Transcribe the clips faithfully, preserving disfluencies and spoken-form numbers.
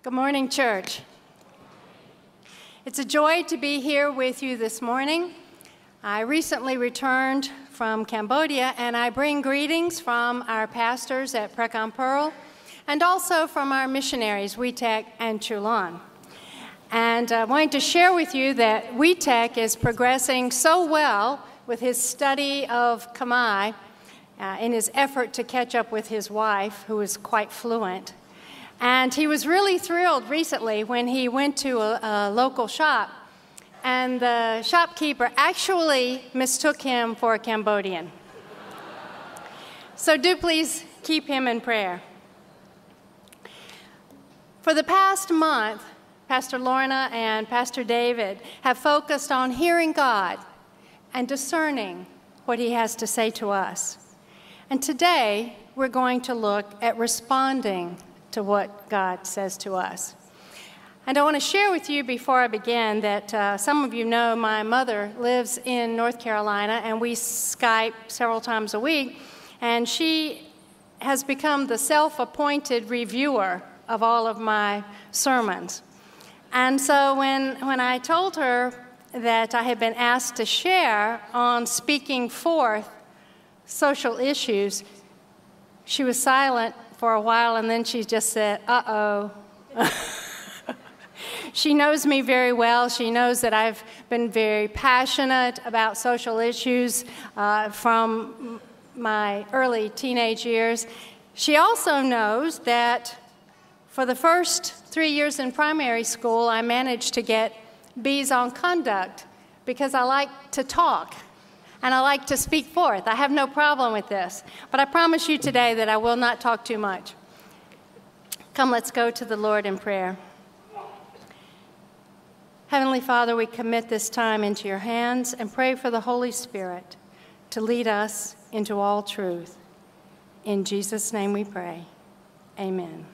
Good morning, church. It's a joy to be here with you this morning. I recently returned from Cambodia, and I bring greetings from our pastors at Precon Pearl and also from our missionaries, Weetek and Chulon. And I wanted to share with you that Weetek is progressing so well with his study of Khmer uh, in his effort to catch up with his wife, who is quite fluent. And he was really thrilled recently when he went to a, a local shop, and the shopkeeper actually mistook him for a Cambodian. So do please keep him in prayer. For the past month, Pastor Lorna and Pastor David have focused on hearing God and discerning what he has to say to us. And today, we're going to look at responding to what God says to us. And I want to share with you before I begin that uh, some of you know my mother lives in North Carolina, and we Skype several times a week, and she has become the self-appointed reviewer of all of my sermons. And so when, when I told her that I had been asked to share on speaking forth social issues, she was silent for a while, and then she just said, uh-oh. She knows me very well. She knows that I've been very passionate about social issues uh, from my early teenage years. She also knows that for the first three years in primary school, I managed to get B's on conduct because I like to talk. And I like to speak forth. I have no problem with this. But I promise you today that I will not talk too much. Come, let's go to the Lord in prayer. Heavenly Father, we commit this time into your hands and pray for the Holy Spirit to lead us into all truth. In Jesus' name we pray. Amen.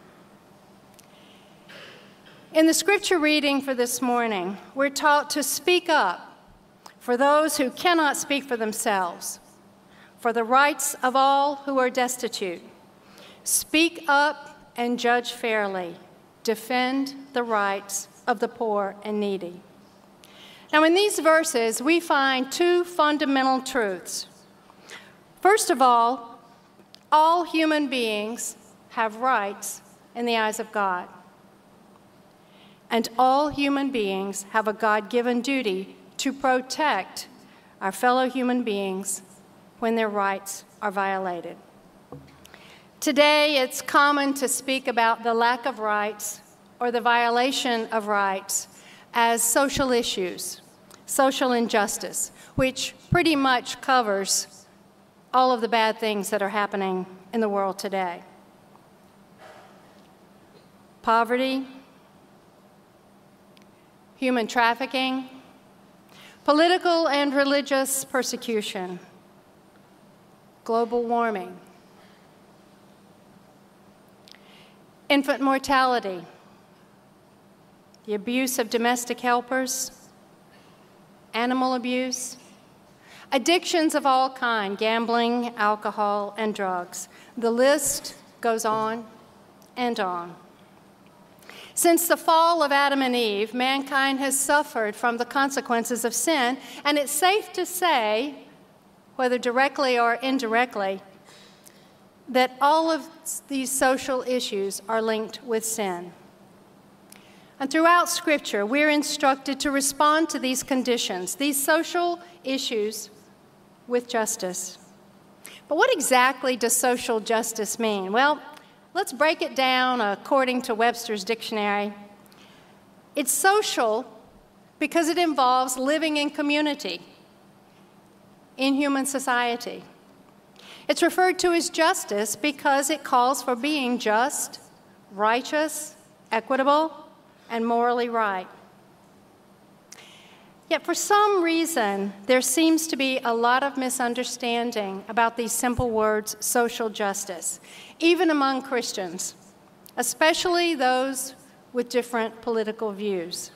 In the scripture reading for this morning, we're taught to speak up for those who cannot speak for themselves, for the rights of all who are destitute. Speak up and judge fairly. Defend the rights of the poor and needy. Now, in these verses, we find two fundamental truths. First of all, all human beings have rights in the eyes of God. And all human beings have a God-given duty to protect our fellow human beings when their rights are violated. Today, it's common to speak about the lack of rights or the violation of rights as social issues, social injustice, which pretty much covers all of the bad things that are happening in the world today. Poverty, human trafficking, political and religious persecution, global warming, infant mortality, the abuse of domestic helpers, animal abuse, addictions of all kinds, gambling, alcohol, and drugs. The list goes on and on. Since the fall of Adam and Eve, mankind has suffered from the consequences of sin, and it's safe to say, whether directly or indirectly, that all of these social issues are linked with sin. And throughout Scripture, we're instructed to respond to these conditions, these social issues, with justice. But what exactly does social justice mean? Well, let's break it down according to Webster's dictionary. It's social because it involves living in community, in human society. It's referred to as justice because it calls for being just, righteous, equitable, and morally right. Yet for some reason, there seems to be a lot of misunderstanding about these simple words, social justice, even among Christians, especially those with different political views.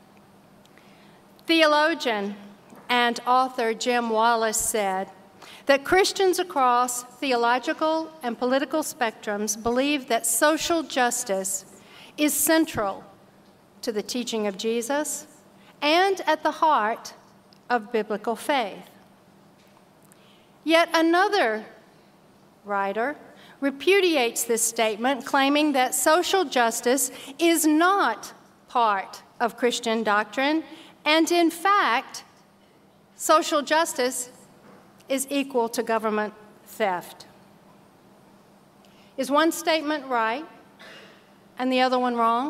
Theologian and author Jim Wallace said that Christians across theological and political spectrums believe that social justice is central to the teaching of Jesus and at the heart of biblical faith. Yet another writer repudiates this statement, claiming that social justice is not part of Christian doctrine, and in fact, social justice is equal to government theft. Is one statement right and the other one wrong?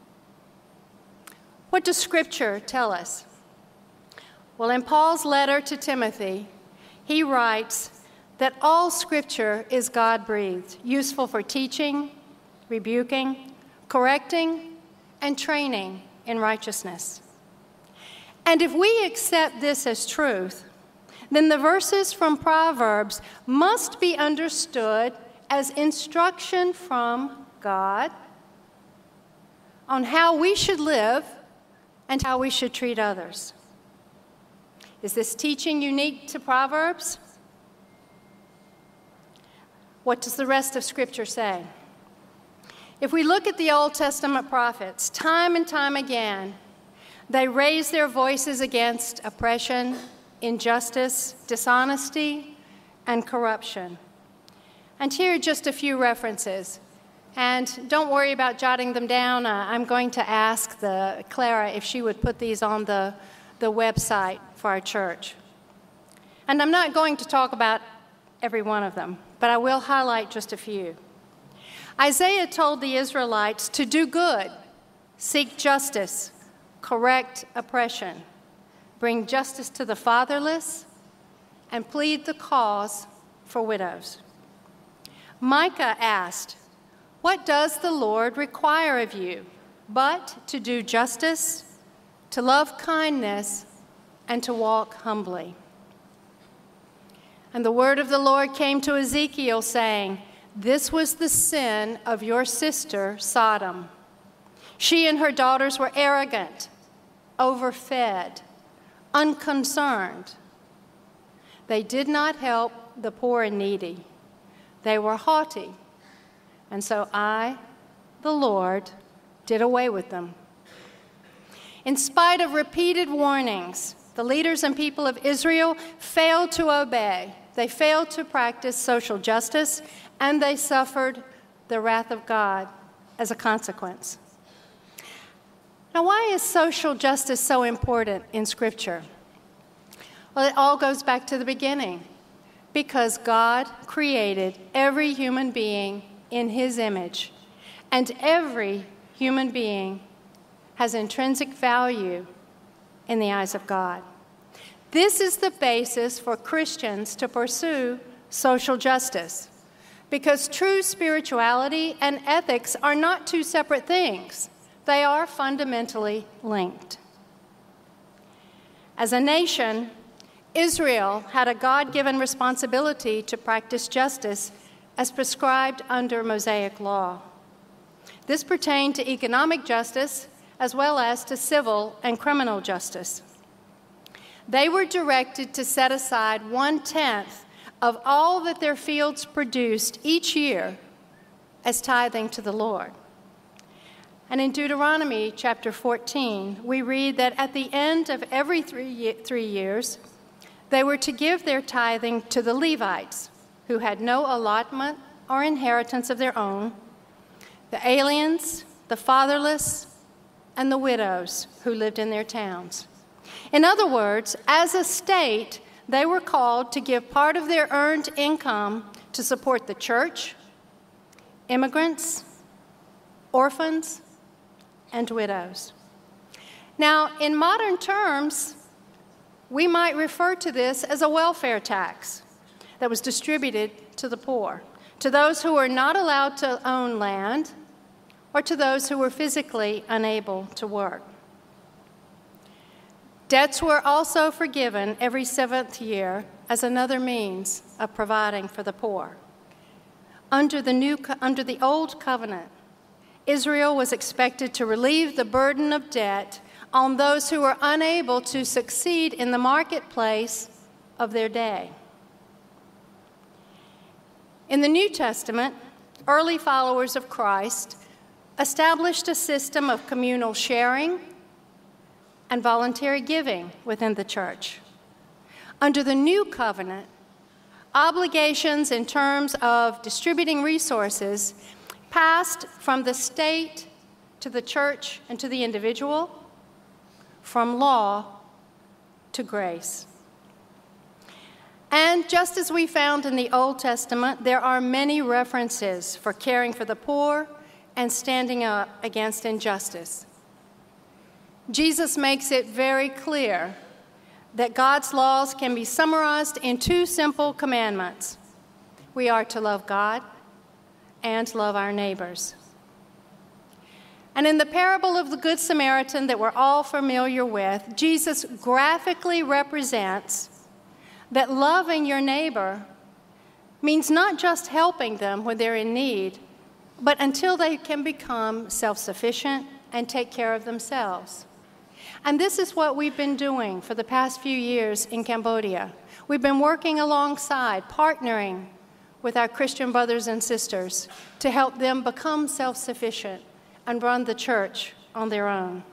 What does Scripture tell us? Well, in Paul's letter to Timothy, he writes that all Scripture is God-breathed, useful for teaching, rebuking, correcting, and training in righteousness. And if we accept this as truth, then the verses from Proverbs must be understood as instruction from God on how we should live and how we should treat others. Is this teaching unique to Proverbs? What does the rest of Scripture say? If we look at the Old Testament prophets, time and time again, they raise their voices against oppression, injustice, dishonesty, and corruption. And here are just a few references. And don't worry about jotting them down. Uh, I'm going to ask the, Clara if she would put these on the, the website for our church. And I'm not going to talk about every one of them, but I will highlight just a few. Isaiah told the Israelites to do good, seek justice, correct oppression, bring justice to the fatherless, and plead the cause for widows. Micah asked, "What does the Lord require of you but to do justice, to love kindness, and to walk humbly?" And the word of the Lord came to Ezekiel, saying, "This was the sin of your sister Sodom. She and her daughters were arrogant, overfed, unconcerned. They did not help the poor and needy. They were haughty. And so I, the Lord, did away with them." In spite of repeated warnings, the leaders and people of Israel failed to obey. They failed to practice social justice, and they suffered the wrath of God as a consequence. Now, why is social justice so important in Scripture? Well, it all goes back to the beginning, because God created every human being in His image, and every human being has intrinsic value in the eyes of God. This is the basis for Christians to pursue social justice, because true spirituality and ethics are not two separate things. They are fundamentally linked. As a nation, Israel had a God-given responsibility to practice justice as prescribed under Mosaic law. This pertained to economic justice as well as to civil and criminal justice. They were directed to set aside one-tenth of all that their fields produced each year as tithing to the Lord. And in Deuteronomy chapter fourteen, we read that at the end of every three, three years, they were to give their tithing to the Levites, who had no allotment or inheritance of their own, the aliens, the fatherless, and the widows who lived in their towns. In other words, as a state, they were called to give part of their earned income to support the church, immigrants, orphans, and widows. Now, in modern terms, we might refer to this as a welfare tax that was distributed to the poor, to those who were not allowed to own land, or to those who were physically unable to work. Debts were also forgiven every seventh year as another means of providing for the poor. Under the, new, under the Old Covenant, Israel was expected to relieve the burden of debt on those who were unable to succeed in the marketplace of their day. In the New Testament, early followers of Christ established a system of communal sharing and voluntary giving within the church. Under the new covenant, obligations in terms of distributing resources passed from the state to the church and to the individual, from law to grace. And just as we found in the Old Testament, there are many references for caring for the poor and standing up against injustice. Jesus makes it very clear that God's laws can be summarized in two simple commandments. We are to love God and love our neighbors. And in the parable of the Good Samaritan that we're all familiar with, Jesus graphically represents that loving your neighbor means not just helping them when they're in need, but until they can become self-sufficient and take care of themselves. And this is what we've been doing for the past few years in Cambodia. We've been working alongside, partnering with our Christian brothers and sisters to help them become self-sufficient and run the church on their own.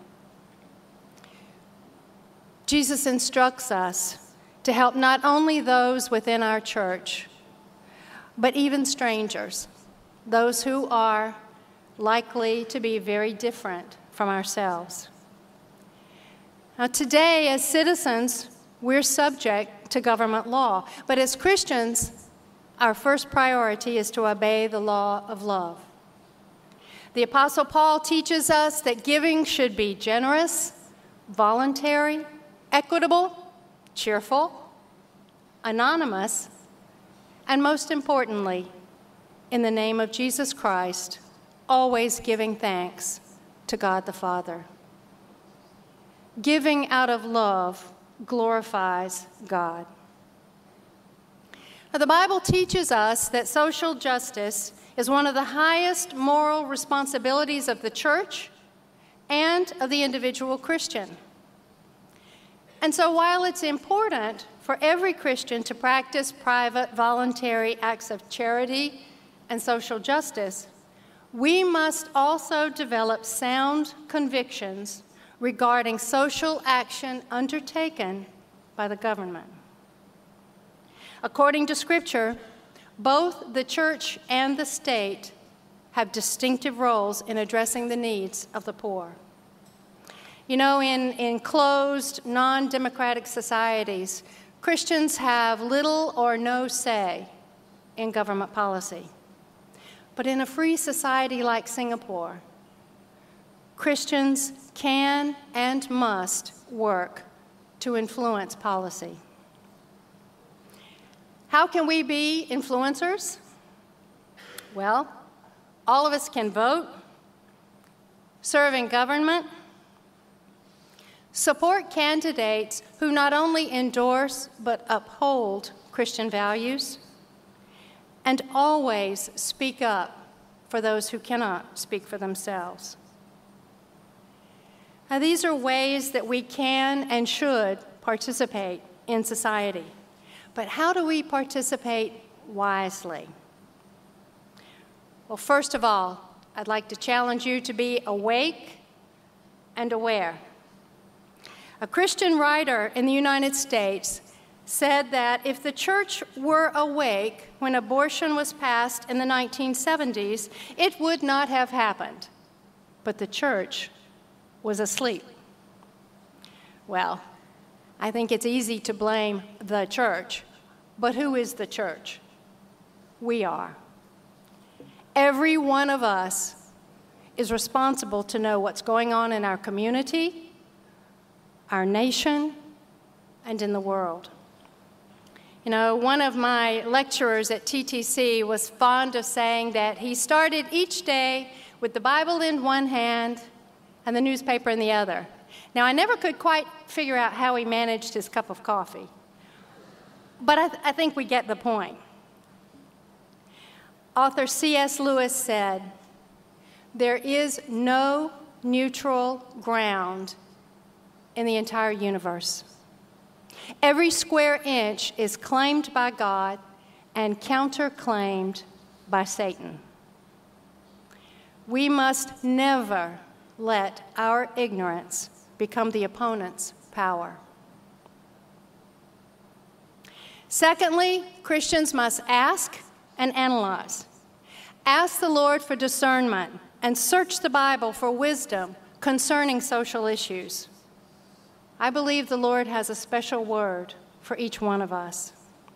Jesus instructs us to help not only those within our church, but even strangers, those who are likely to be very different from ourselves. Now, today, as citizens, we're subject to government law, but as Christians, our first priority is to obey the law of love. The Apostle Paul teaches us that giving should be generous, voluntary, equitable, cheerful, anonymous, and most importantly, in the name of Jesus Christ, always giving thanks to God the Father. Giving out of love glorifies God. Now, the Bible teaches us that social justice is one of the highest moral responsibilities of the church and of the individual Christian. And so while it's important for every Christian to practice private, voluntary acts of charity and social justice, we must also develop sound convictions regarding social action undertaken by the government. According to Scripture, both the church and the state have distinctive roles in addressing the needs of the poor. You know, in, in closed, non-democratic societies, Christians have little or no say in government policy. But in a free society like Singapore, Christians can and must work to influence policy. How can we be influencers? Well, all of us can vote, serve in government, support candidates who not only endorse but uphold Christian values, and always speak up for those who cannot speak for themselves. Now, these are ways that we can and should participate in society. But how do we participate wisely? Well, first of all, I'd like to challenge you to be awake and aware. A Christian writer in the United States said that if the church were awake when abortion was passed in the nineteen seventies, it would not have happened. But the church was asleep. Well, I think it's easy to blame the church, but who is the church? We are. Every one of us is responsible to know what's going on in our community, our nation, and in the world. You know, one of my lecturers at T T C was fond of saying that he started each day with the Bible in one hand and the newspaper in the other. Now, I never could quite figure out how he managed his cup of coffee, but I, th- I think we get the point. Author C S Lewis said, "There is no neutral ground in the entire universe. Every square inch is claimed by God and counterclaimed by Satan." We must never let our ignorance become the opponent's power. Secondly, Christians must ask and analyze. Ask the Lord for discernment and search the Bible for wisdom concerning social issues. I believe the Lord has a special word for each one of us.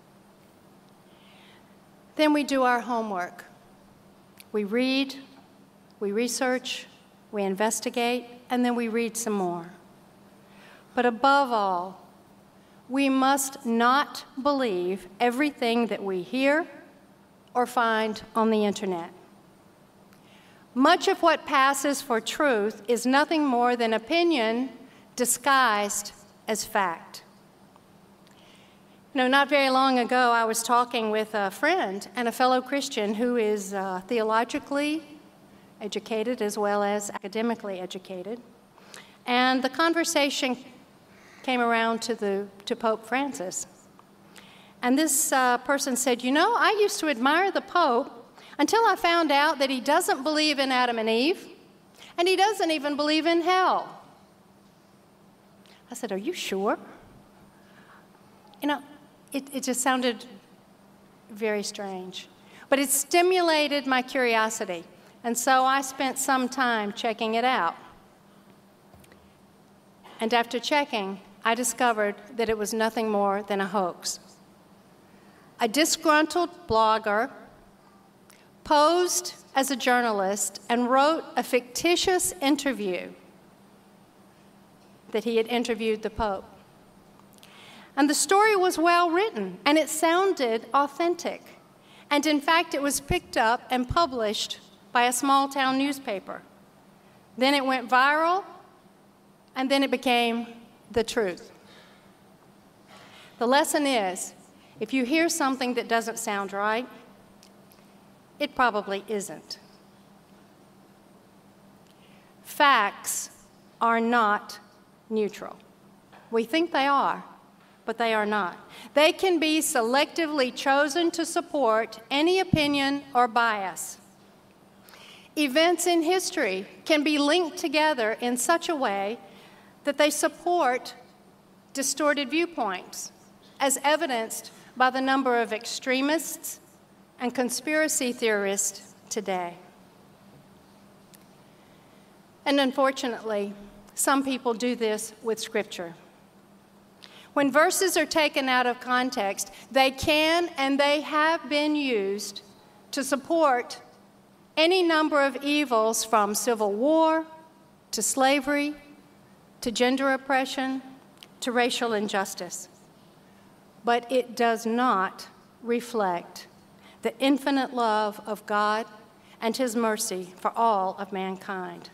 Then we do our homework. We read, we research, we investigate, and then we read some more. But above all, we must not believe everything that we hear or find on the internet. Much of what passes for truth is nothing more than opinion disguised as fact. You know, not very long ago, I was talking with a friend and a fellow Christian who is uh, theologically educated as well as academically educated. And the conversation came around to, the, to Pope Francis. And this uh, person said, you know, I used to admire the Pope until I found out that he doesn't believe in Adam and Eve, and he doesn't even believe in hell. I said, are you sure? You know, it, it just sounded very strange. But it stimulated my curiosity, and so I spent some time checking it out. And after checking, I discovered that it was nothing more than a hoax. A disgruntled blogger posed as a journalist and wrote a fictitious interview that he had interviewed the Pope. And the story was well written, and it sounded authentic. And in fact, it was picked up and published by a small town newspaper. Then it went viral, and then it became the truth. The lesson is, if you hear something that doesn't sound right, it probably isn't. Facts are not neutral. We think they are, but they are not. They can be selectively chosen to support any opinion or bias. Events in history can be linked together in such a way that they support distorted viewpoints, as evidenced by the number of extremists and conspiracy theorists today. And unfortunately, some people do this with Scripture. When verses are taken out of context, they can and they have been used to support any number of evils, from civil war to slavery to gender oppression to racial injustice. But it does not reflect the infinite love of God and His mercy for all of mankind.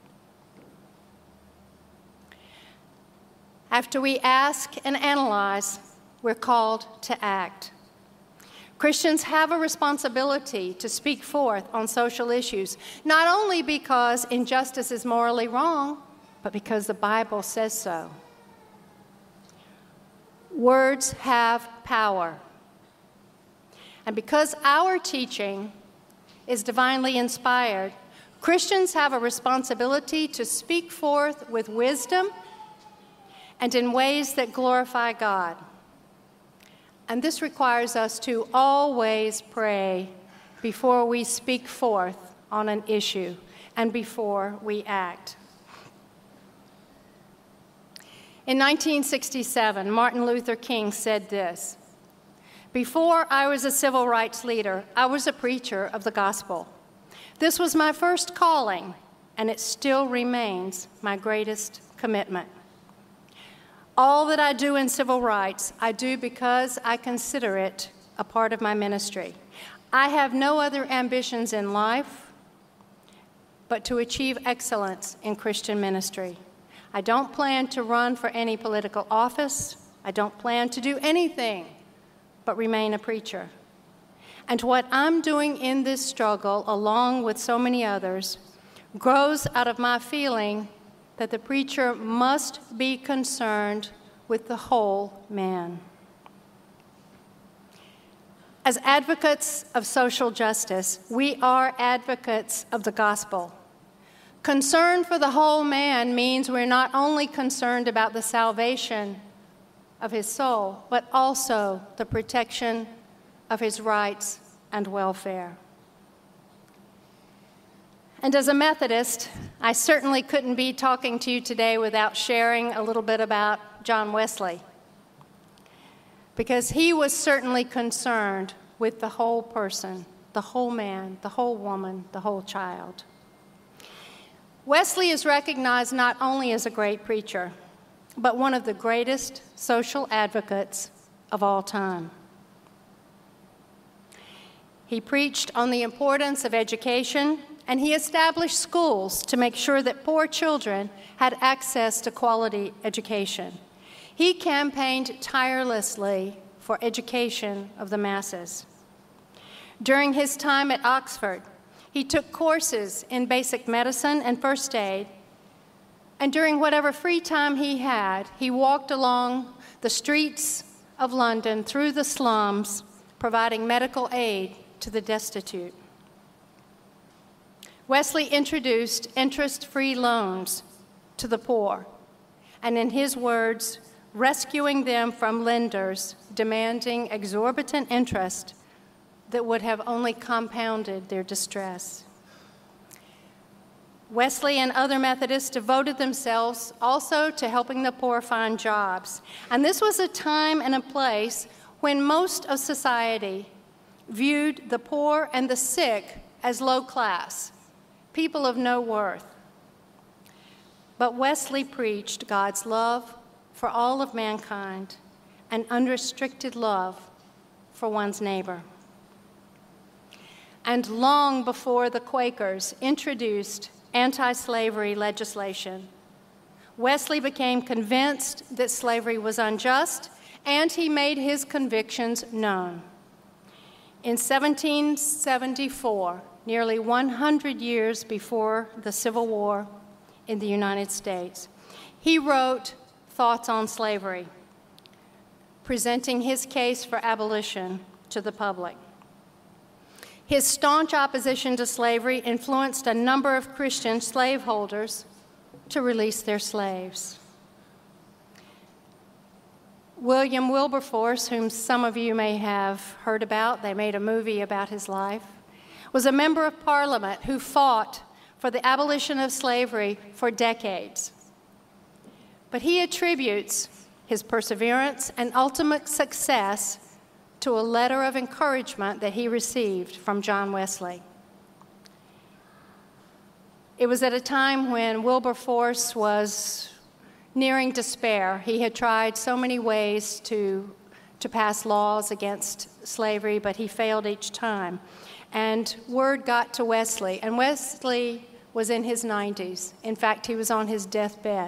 After we ask and analyze, we're called to act. Christians have a responsibility to speak forth on social issues, not only because injustice is morally wrong, but because the Bible says so. Words have power. And because our teaching is divinely inspired, Christians have a responsibility to speak forth with wisdom and in ways that glorify God. And this requires us to always pray before we speak forth on an issue and before we act. In nineteen sixty-seven, Martin Luther King said this: "Before I was a civil rights leader, I was a preacher of the gospel. This was my first calling, and it still remains my greatest commitment. All that I do in civil rights, I do because I consider it a part of my ministry. I have no other ambitions in life but to achieve excellence in Christian ministry. I don't plan to run for any political office. I don't plan to do anything but remain a preacher. And what I'm doing in this struggle, along with so many others, grows out of my feeling that the preacher must be concerned with the whole man." As advocates of social justice, we are advocates of the gospel. Concern for the whole man means we're not only concerned about the salvation of his soul, but also the protection of his rights and welfare. And as a Methodist, I certainly couldn't be talking to you today without sharing a little bit about John Wesley, because he was certainly concerned with the whole person, the whole man, the whole woman, the whole child. Wesley is recognized not only as a great preacher, but one of the greatest social advocates of all time. He preached on the importance of education, and he established schools to make sure that poor children had access to quality education. He campaigned tirelessly for education of the masses. During his time at Oxford, he took courses in basic medicine and first aid, and during whatever free time he had, he walked along the streets of London through the slums, providing medical aid to the destitute. Wesley introduced interest-free loans to the poor, and in his words, rescuing them from lenders demanding exorbitant interest that would have only compounded their distress. Wesley and other Methodists devoted themselves also to helping the poor find jobs. And this was a time and a place when most of society viewed the poor and the sick as low class, people of no worth. But Wesley preached God's love for all of mankind and unrestricted love for one's neighbor. And long before the Quakers introduced anti-slavery legislation, Wesley became convinced that slavery was unjust, and he made his convictions known. In seventeen seventy-four, nearly one hundred years before the Civil War in the United States, he wrote Thoughts on Slavery, presenting his case for abolition to the public. His staunch opposition to slavery influenced a number of Christian slaveholders to release their slaves. William Wilberforce, whom some of you may have heard about, they made a movie about his life, was a member of Parliament who fought for the abolition of slavery for decades. But he attributes his perseverance and ultimate success to a letter of encouragement that he received from John Wesley. It was at a time when Wilberforce was nearing despair. He had tried so many ways to, to pass laws against slavery, but he failed each time. And word got to Wesley, and Wesley was in his nineties. In fact, he was on his deathbed.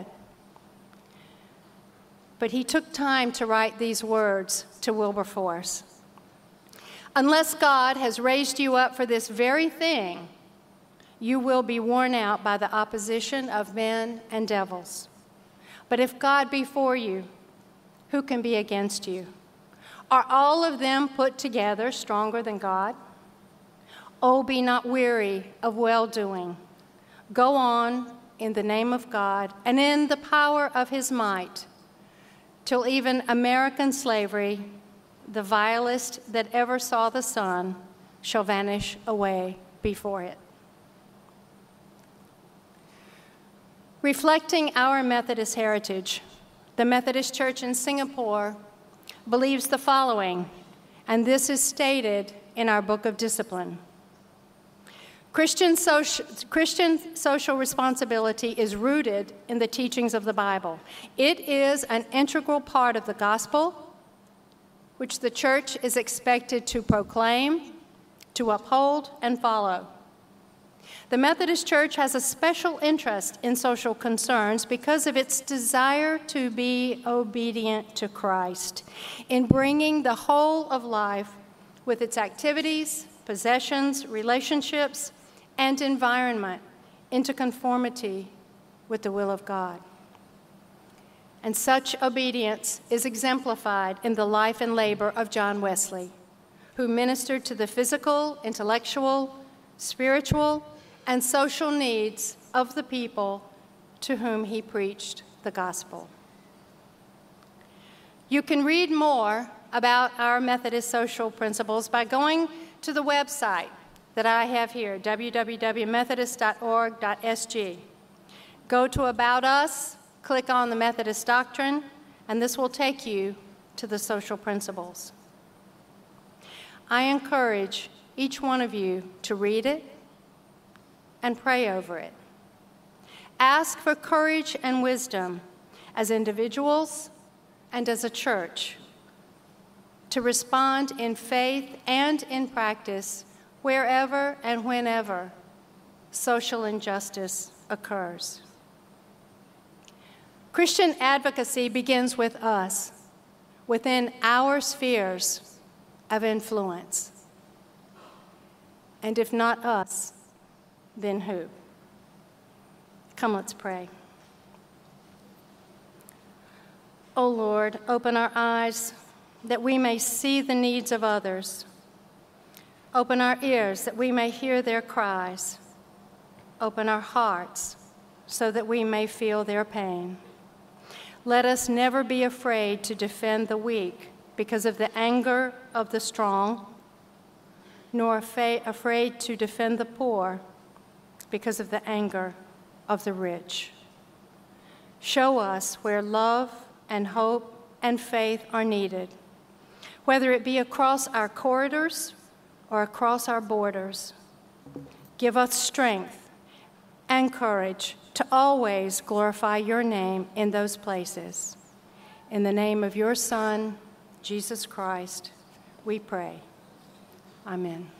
But he took time to write these words to Wilberforce. Unless God has raised you up for this very thing, you will be worn out by the opposition of men and devils. But if God be for you, who can be against you? Are all of them put together stronger than God? Oh, be not weary of well-doing. Go on in the name of God and in the power of his might, till even American slavery, the vilest that ever saw the sun, shall vanish away before it. Reflecting our Methodist heritage, the Methodist Church in Singapore believes the following, and this is stated in our Book of Discipline. Christian social, Christian social responsibility is rooted in the teachings of the Bible. It is an integral part of the gospel, which the church is expected to proclaim, to uphold, and follow. The Methodist Church has a special interest in social concerns because of its desire to be obedient to Christ in bringing the whole of life with its activities, possessions, relationships, and environment into conformity with the will of God. And such obedience is exemplified in the life and labor of John Wesley, who ministered to the physical, intellectual, spiritual, and social needs of the people to whom he preached the gospel. You can read more about our Methodist social principles by going to the website that I have here, w w w dot methodist dot org dot s g. Go to About Us, click on the Methodist Doctrine, and this will take you to the social principles. I encourage each one of you to read it and pray over it. Ask for courage and wisdom as individuals and as a church to respond in faith and in practice wherever and whenever social injustice occurs. Christian advocacy begins with us, within our spheres of influence. And if not us, then who? Come, let's pray. O Lord, open our eyes that we may see the needs of others. Open our ears that we may hear their cries. Open our hearts so that we may feel their pain. Let us never be afraid to defend the weak because of the anger of the strong, nor afraid to defend the poor because of the anger of the rich. Show us where love and hope and faith are needed, whether it be across our corridors or across our borders. Give us strength and courage to always glorify your name in those places. In the name of your Son, Jesus Christ, we pray. Amen.